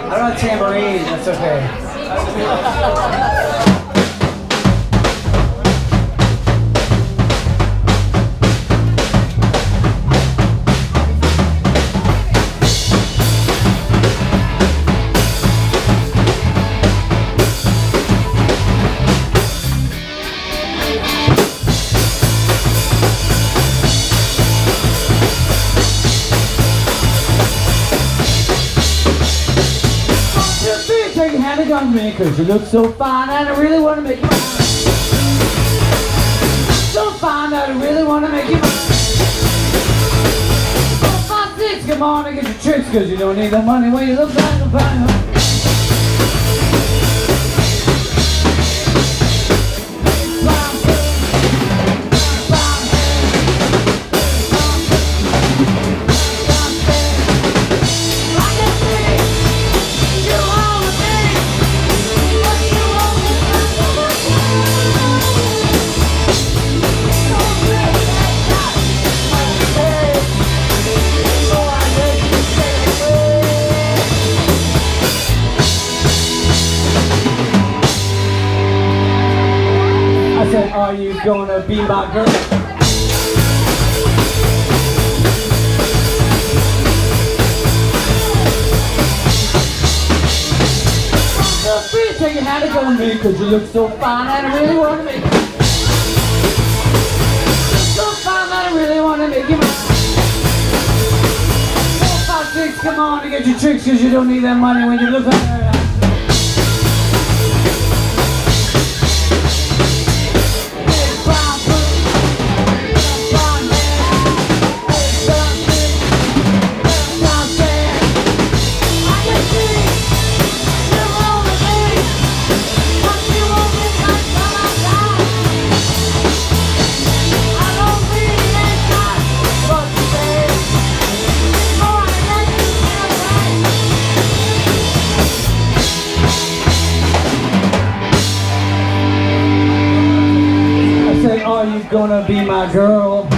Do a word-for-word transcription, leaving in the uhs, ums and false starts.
I don't have tambourine, that's okay. Take your hand on me, cause you look so fine and I really wanna make you mine. So fine that I really wanna make you mine. Four, five, six, come on and get your tricks, cause you don't need the money when you look like a fine. I said, are you gonna be my girl? Feel free to take your hand and go with me, cause you look so fine and I really wanna make you. So fine that I really wanna make you mine. Four, five, six, come on and get your tricks, cause you don't need that money when you look like her. Are you gonna be my girl?